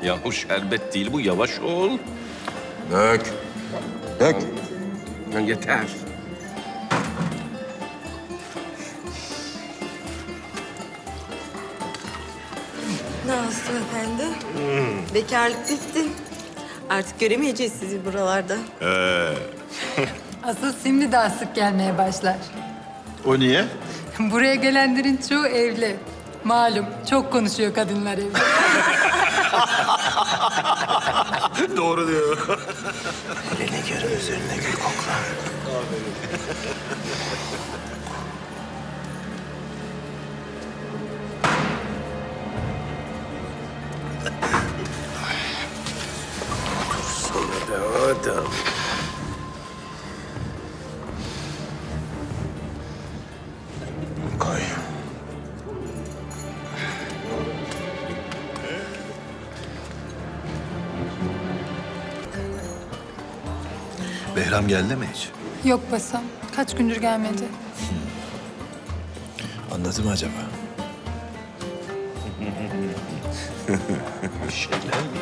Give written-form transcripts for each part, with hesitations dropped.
Yahu şerbet değil bu, yavaş ol. Dök. Dök. Yeter. Nazlı Efendi. Bekarlık bitti. Artık göremeyeceğiz sizi buralarda. Asıl şimdi daha sık gelmeye başlar. O niye? Buraya gelenlerin çoğu evli. Malum çok konuşuyor kadınlar evde. Doğru diyor. Elini görün, üzerine gül kokla. Sana da adam. Koy. Behram geldi mi hiç? Yok Basam. Kaç gündür gelmedi. Anladı mı acaba? Bir şeyler mi?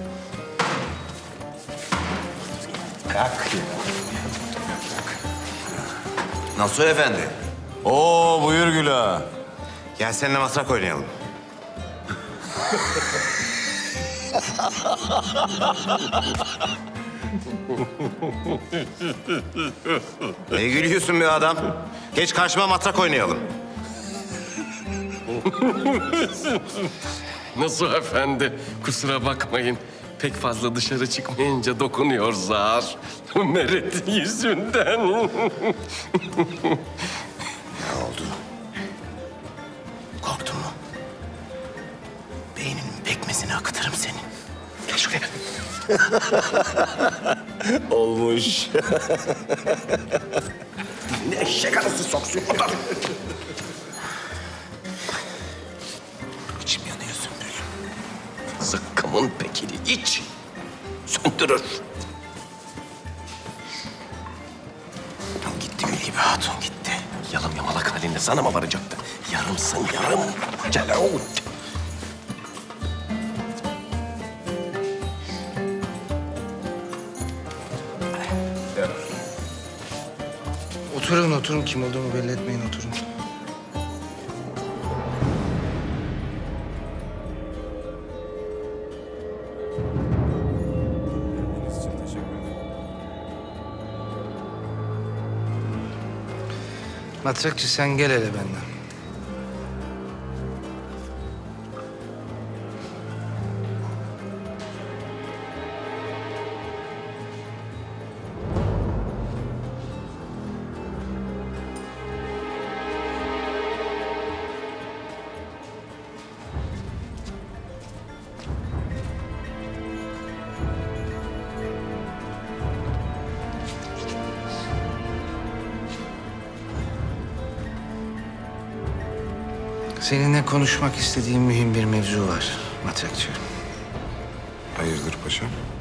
Kalk ya. Nasuh Efendi. Oo buyur Gül ağa. Gel seninle matrak oynayalım. Ne gülüyorsun be adam? Geç karşıma matrak oynayalım. Nasuh Efendi, kusura bakmayın. Pek fazla dışarı çıkmayınca dokunuyor zar. Meret'in yüzünden. Ne oldu? Korktun mu? Beyninin pekmezini akıtırım senin. Gel şuraya. Olmuş. Ne eşek arası soksun oradan. İçim yanıyor Sümbül. Zıkkımın pekili iç. Söndürür. Gitti gül gibi hatun gitti. Yalım yamalak halinde sana mı varacaktı? Yarımsın yarım. Celavut. Oturun, oturun. Kim olduğumu belli etmeyin, oturun. Matrakçı sen gel hele benden. Seninle konuşmak istediğim mühim bir mevzu var Matrakçı. Hayırdır paşam?